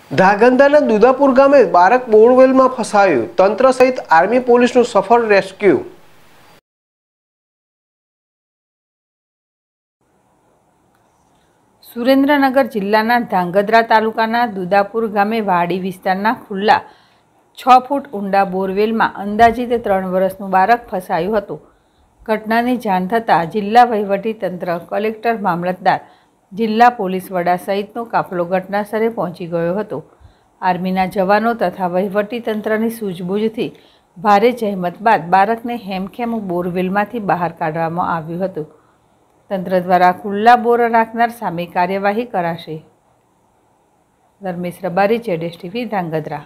ધાંગધ્રાના દુદાપુર ગામે બાળક બોરવેલમાં ફસાયું, તંત્ર સહિત આર્મી પોલીસનું સફળ રેસ્ક્યુ। સુરેન્દ્રનગર જિલ્લાના ધાંગધ્રા તાલુકાના દુદાપુર ગામે વાડી વિસ્તારના ખુલ્લા 6 ફૂટ ઊંડા બોરવેલમાં અંદાજિત 3 વર્ષનું બાળક ફસાયું હતું। ઘટનાની જાણ થતાં જિલ્લા વહીવટીતંત્ર, કલેક્ટર, મામલતદાર, જિલ્લા પોલીસ વડા સહિતનો કાફલો ઘટનાસ્થળે પહોંચી ગયો હતો। આર્મીના જવાનો તથા વહીવટીતંત્રની સૂઝબૂઝથી ભારે જહેમત બાદ બાળકને હેમખેમ બોરવેલમાંથી બહાર કાઢવામાં આવ્યું હતું। તંત્ર દ્વારા ખુલ્લા બોર રાખનાર સામે કાર્યવાહી કરાશે। ધર્મેશ રબારી, જેડેશ ટીવી, ધાંગધ્રા।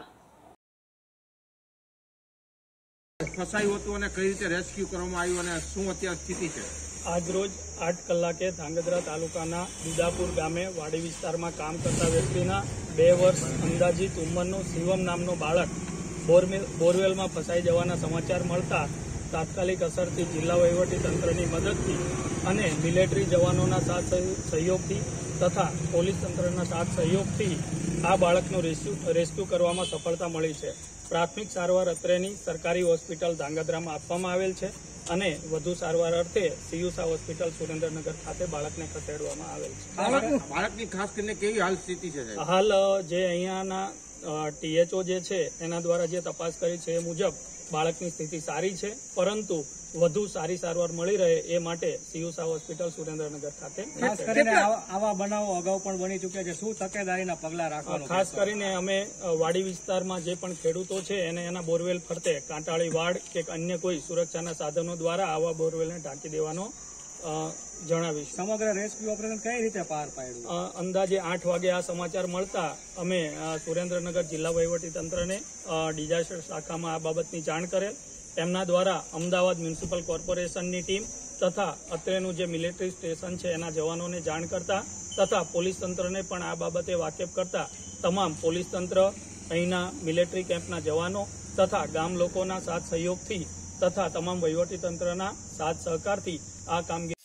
ફસાયું હતું અને કઈ રીતે રેસ્ક્યુ કરવામાં આવ્યું અને શું અત્યારે સ્થિતિ છે? આજરોજ 8 કલાકે ધાંગધ્રા તાલુકાના દુદાપુર ગામે વાડી વિસ્તારમાં કામ કરતા વ્યક્તિના 2 વર્ષ અંદાજિત ઉંમરનું શિવમ નામનો બાળક બોરવેલમાં ફસાઈ જવાના સમાચાર મળતા તાત્કાલિક અસરથી જિલ્લા વહીવટીતંત્રની મદદથી અને મિલિટરી જવાનોના સાથ સહયોગથી તથા પોલીસ તંત્રના સાથ સહયોગથી આ બાળકનું રેસ્ક્યુ કરવામાં સફળતા મળી છે। પ્રાથમિક સારવાર અત્રેની સરકારી હોસ્પિટલ ધાંગધ્રામાં આપવામાં આવેલ છે અને વધુ સારવાર અર્થે સીયુસા હોસ્પિટલ સુરેન્દ્રનગર ખાતે બાળકને ખસેડવામાં આવેલ છે। બાળકની ખાસ કરીને કેવી હાલ સ્થિતિ છે? હાલ જે અહીંયાના THO જે છે એના દ્વારા જે તપાસ કરી છે એ મુજબ બાળકની સ્થિતિ સારી છે, પરંતુ વધુ સારી સારવાર મળી રહે એ માટે સીયુસા હોસ્પિટલ સુરેન્દ્રનગર ખાતે ખાસ કરીને આવા બનાવો અગાઉ પણ બની ચૂક્યા છે, શું તકેદારીના પગલાં રાખવાનું? ખાસ કરીને અમે વાડી વિસ્તારમાં જે પણ ખેડૂતો છે એને એના બોરવેલ ફરતે કાંટાળી વાડ કે અન્ય કોઈ સુરક્ષાના સાધનો દ્વારા આવા બોરવેલને ઢાંકી દેવાનો જણાવીશ। સમગ્ર રેસ્ક્યુ ઓપરેશન કઈ રીતે પાર પાડ્યું? અંદાજે 8 વાગે આ સમાચાર મળતા અમે સુરેન્દ્રનગર જિલ્લા વહીવટીતંત્રને ડિઝાસ્ટર શાખામાં આ બાબતની જાણ કરેલ। એમના દ્વારા અમદાવાદ મ્યુનિસિપલ કોર્પોરેશનની ટીમ તથા અત્રેનું જે મિલિટરી સ્ટેશન છે એના જવાનોને જાણ કરતા તથા પોલીસ તંત્રને પણ આ બાબતે વાકેફ કરતા તમામ પોલીસ તંત્ર, અહીંના મિલિટરી કેમ્પના જવાનો તથા ગામ લોકોના સાથ સહયોગથી તથા તમામ વહીવટીતંત્રના સાથ સહકારથી આ કામગીરી।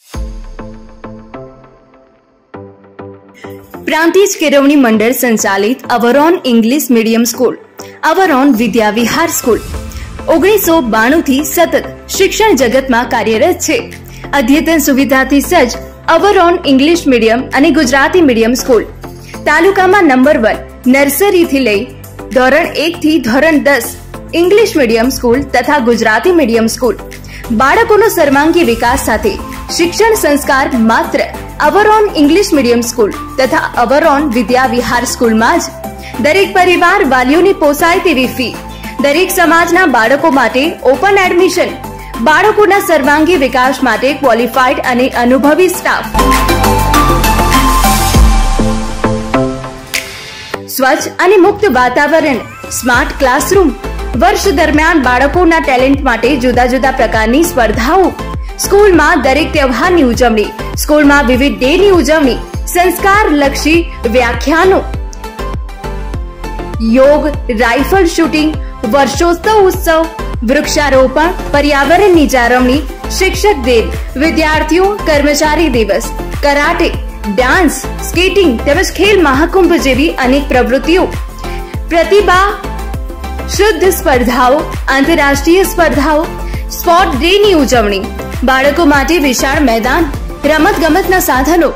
प्रांतिज केळवणी मंडल संचालित Avron English medium school, Avron Vidya Vihar school 1992 થી સતત શિક્ષણ જગતમાં કાર્યરત છે। અદ્યતન સુવિધાથી સજ્જ અવરોન ઇંગ્લિશ મીડિયમ અને ગુજરાતી મીડિયમ સ્કૂલ તાલુકામાં નંબર 1 નર્સરીથી લઈ ધોરણ 1 થી ધોરણ 10 ઇંગ્લિશ મીડિયમ સ્કૂલ તથા ગુજરાતી મીડિયમ સ્કૂલ। બાળકોનો સર્વાંગી વિકાસ સાથે શિક્ષણ સંસ્કાર માત્ર અવરોન ઇંગ્લિશ મીડિયમ સ્કૂલ તથા અવરોન વિદ્યા વિહાર સ્કૂલમાં જ। દરેક પરિવાર વાલીઓની પોસાય તેવી ફી, દરેક સમાજના બાળકો માટે ઓપન એડમિશન, બાળકોના સર્વાંગી વિકાસ માટે ક્વોલિફાઈડ અને અનુભવી સ્ટાફ, સ્વચ્છ અને મુક્ત વાતાવરણ, સ્માર્ટ ક્લાસરૂમ। વર્ષ દરમિયાન બાળકોના ટેલેન્ટ માટે જુદા જુદા પ્રકારની સ્પર્ધાઓ, સ્કૂલમાં દરેક તહેવારની ઉજવણી, સ્કૂલમાં વિવિધ ડેની ઉજવણી, સંસ્કારલક્ષી વ્યાખ્યાનો, યોગ, રાઇફલ શૂટિંગ, વર્ષોત્સવ ઉત્સવ, વૃક્ષારોપણ, પર્યાવરણની જાળવણી, શિક્ષક દિન, વિદ્યાર્થીઓ કર્મચારી દિવસ, કરાટે, ડાન્સ, સ્કેટિંગ તેમજ ખેલ મહાકુંભ જેવી અનેક પ્રવૃત્તિઓ, પ્રતિભા શુદ્ધ સ્પર્ધાઓ, આંતરરાષ્ટ્રીય સ્પર્ધાઓ, સ્પોર્ટ ડેની ઉજવણી, બાળકો માટે વિશાળ મેદાન, રમતગમતના સાધનો,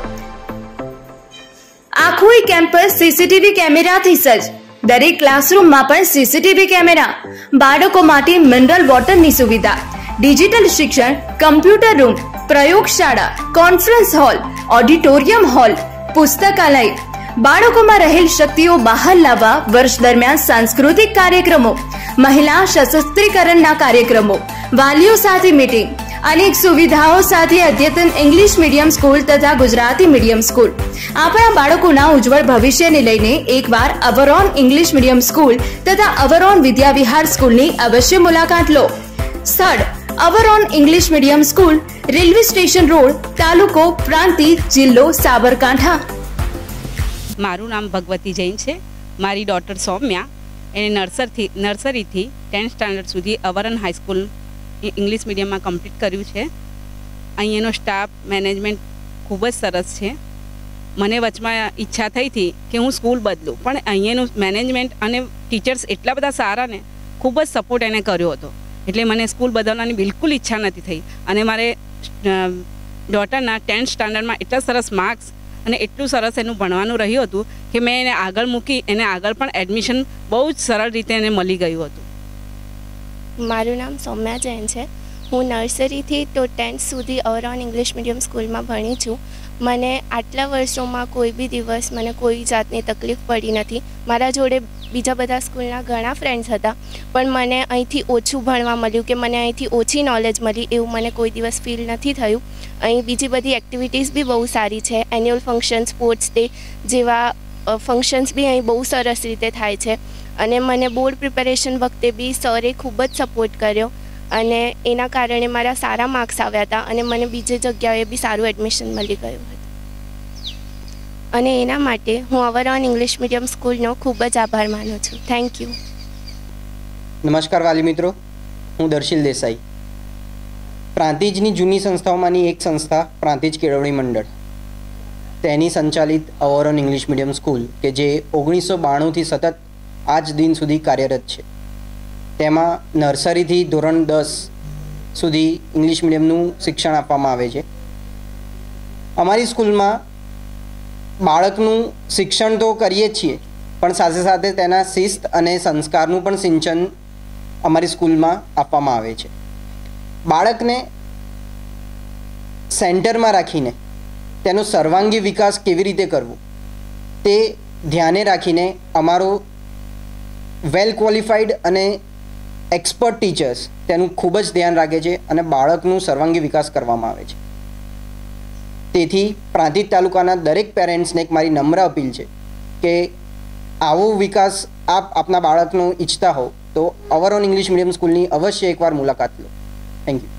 આખું કેમ્પસ સીસીટીવી કેમેરાથી સજ્જ। દરેક ક્લાસરૂમમાં પણ સીસીટીવી કેમેરા, બાળકો માટે મિનરલ વોટરની સુવિધા, ડિજિટલ શિક્ષણ, કમ્પ્યુટર રૂમ, પ્રયોગશાળા, કોન્ફરન્સ હોલ, ઓડિટોરિયમ હોલ, પુસ્તકાલય। બાળકોમાં રહેલ શક્તિઓ બહાર લાવવા વર્ષ દરમિયાન સાંસ્કૃતિક કાર્યક્રમો, મહિલા સશસ્ત્રીકરણના કાર્યક્રમો, વાલીઓ સાથે મીટિંગ, અનેક સુવિધાઓ સાથે અદ્યતન ઇંગ્લિશ મીડિયમ સ્કૂલ તથા ગુજરાતી મીડિયમ સ્કૂલ। આપણા બાળકોના ઉજ્જવળ ભવિષ્યને લઈને એકવાર અવરોન ઇંગ્લિશ મીડિયમ સ્કૂલ તથા અવરોન વિદ્યા વિહાર સ્કૂલની અવશ્ય મુલાકાત લો। સ્થળ Avron English medium school, railway station road, તાલુકો પ્રાંતિજ, જિલ્લો સાબરકાંઠા। મારું નામ ભગવતી જૈન છે। મારી ડોટર સૌમ્યા એને નર્સરીથી 10th સ્ટાન્ડર્ડ સુધી અવરોન હાઈસ્કૂલ ઇંગ્લિશ મીડિયમમાં કમ્પ્લીટ કર્યું છે। અહીંયાનો સ્ટાફ મેનેજમેન્ટ ખૂબ જ સરસ છે। મને વચમાં ઈચ્છા થઈ હતી કે હું સ્કૂલ બદલું, પણ અહીંયાનું મેનેજમેન્ટ અને ટીચર્સ એટલા બધા સારા ને ખૂબ જ સપોર્ટ એને કર્યો હતો, એટલે મને સ્કૂલ બદલવાની બિલકુલ ઈચ્છા નથી થઈ. અને મારે ડોટરના 10th સ્ટાન્ડર્ડમાં એટલા સરસ માર્ક્સ અને એટલું સરસ એનું ભણવાનું રહ્યું હતું કે મેં એને આગળ મૂકી, એને આગળ પણ એડમિશન બહુ જ સરળ રીતે એને મળી ગયું હતું. મારું નામ સૌમ્યા જૈન છે. હું નર્સરીથી તો 10th સુધી ઓવરઓલ ઇંગ્લિશ મીડિયમ સ્કૂલમાં ભણી છું. મને આટલા વર્ષોમાં કોઈ બી દિવસ મને કોઈ જાતની તકલીફ પડી નથી. મારા જોડે બીજા બધા સ્કૂલના ઘણા ફ્રેન્ડ્સ હતા, પણ મને અહીંથી ઓછું ભણવા મળ્યું કે મને અહીંથી ઓછી નોલેજ મળી એવું મને કોઈ દિવસ ફીલ નથી થયું. અહીં બીજી બધી એક્ટિવિટીઝ બી બહુ સારી છે. એન્યુઅલ ફંક્શન, સ્પોર્ટ્સ ડે જેવા ફંક્શન્સ બી અહીં બહુ સરસ રીતે થાય છે. અને મને બોર્ડ પ્રિપેરેશન વખતે બી સરે ખૂબ જ સપોર્ટ કર્યો અને એના કારણે મારા સારા માર્ક્સ આવ્યા હતા અને મને બીજી જગ્યાએ બી સારું એડમિશન મળી ગયું હતું. અને એના માટે હું ઓવરઓલ ઇંગ્લિશ મીડિયમ સ્કૂલનો ખૂબ જ આભાર માનું છું. Thank you. નમસ્કાર વાલી મિત્રો, હું દર્શિલ દેસાઈ. પ્રાંતિજની જૂની સંસ્થાઓમાંની એક સંસ્થા પ્રાંતિજ કેળવણી મંડળ, તેની સંચાલિત ઓવરઓલ ઇંગ્લિશ મીડિયમ સ્કૂલ કે જે 1992થી સતત આજ દિન સુધી કાર્યરત છે. તેમાં નર્સરીથી ધોરણ 10 સુધી ઇંગ્લિશ મીડિયમનું શિક્ષણ આપવામાં આવે છે. અમારી સ્કૂલમાં બાળકનું શિક્ષણ તો કરીએ જ છીએ, પણ સાથે સાથે તેના શિસ્ત અને સંસ્કારનું પણ સિંચન અમારી સ્કૂલમાં આપવામાં આવે છે. બાળકને સેન્ટરમાં રાખીને તેનો સર્વાંગી વિકાસ કેવી રીતે કરવો તે ધ્યાને રાખીને અમારો વેલ ક્વોલિફાઈડ અને એક્સપર્ટ ટીચર્સ તેનું ખૂબ જ ધ્યાન રાખે છે અને બાળકનું સર્વાંગી વિકાસ કરવામાં આવે છે. તેથી પ્રાંતિજ તાલુકાના દરેક પેરેન્ટ્સને એક મારી નમ્ર અપીલ છે કે આવો વિકાસ આપ આપના બાળકનો ઈચ્છતા હો તો ઓવરઓલ ઇંગ્લિશ મીડિયમ સ્કૂલની અવશ્ય એકવાર મુલાકાત લો. Thank you.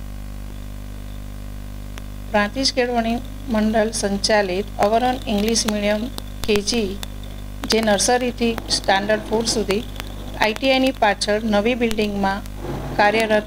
પ્રાંતિજ કેળવણી મંડળ સંચાલિત ઓવરઓલ ઇંગ્લિશ મીડિયમ કેજી જે નર્સરીથી સ્ટાન્ડર્ડ 4 સુધી ITIની પાછળ નવી બિલ્ડિંગમાં કાર્યરત,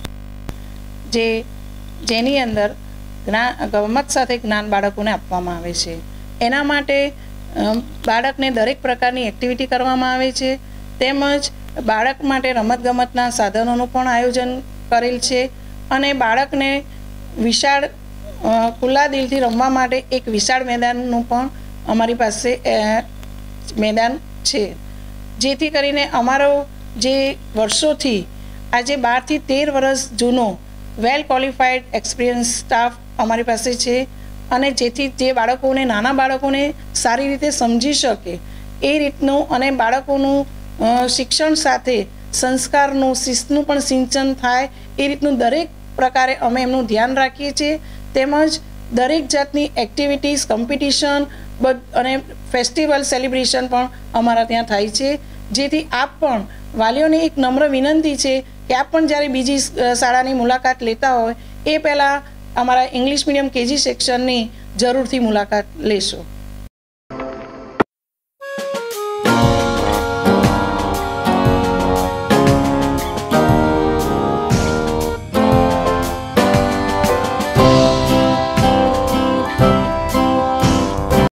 જેની અંદર ગમત સાથે જ્ઞાન બાળકોને આપવામાં આવે છે. એના માટે બાળકને દરેક પ્રકારની એક્ટિવિટી કરવામાં આવે છે, તેમજ બાળક માટે રમતગમતના સાધનોનું પણ આયોજન કરેલ છે અને બાળકને વિશાળ ખુલ્લા દિલથી રમવા માટે એક વિશાળ મેદાનનું પણ અમારી પાસે મેદાન છે, જેથી કરીને અમારો જે વર્ષોથી આજે 12 થી 13 વર્ષ જૂનો વેલ ક્વોલિફાઈડ એક્સપિરિયન્સ સ્ટાફ અમારી પાસે છે અને જેથી જે બાળકોને, નાના બાળકોને સારી રીતે સમજી શકે એ રીતનું અને બાળકોનું શિક્ષણ સાથે સંસ્કારનું, શિસ્તનું પણ સિંચન થાય એ રીતનું દરેક પ્રકારે અમે એમનું ધ્યાન રાખીએ છીએ. તેમજ દરેક જાતની એક્ટિવિટીઝ, કોમ્પિટિશન અને ફેસ્ટિવલ સેલિબ્રેશન પણ અમારા ત્યાં થાય છે. જેથી આપ પણ વાલીઓને એક નમ્ર વિનંતી છે કે આપ પણ જ્યારે બીજી શાળાની મુલાકાત લેતા હોય એ પહેલાં અમારા ઇંગ્લિશ મીડિયમ કેજી સેક્શનની જરૂરથી મુલાકાત લેશો.